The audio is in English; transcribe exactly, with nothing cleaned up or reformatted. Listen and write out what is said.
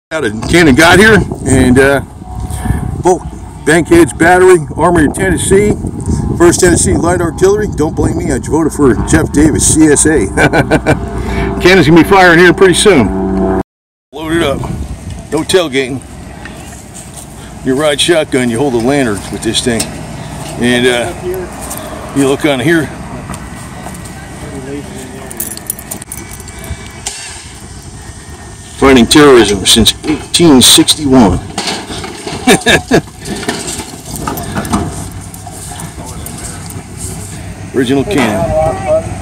Out of Cannon got here, and uh, both Bankhead's Battery, Armory of Tennessee, first Tennessee Light Artillery. Don't blame me, I voted for Jeff Davis, C S A. Cannon's gonna be firing here pretty soon. Load it up, no tailgating. You ride shotgun, you hold the lantern with this thing, and uh, you look on here. Fighting terrorism since eighteen sixty-one. Original cannon.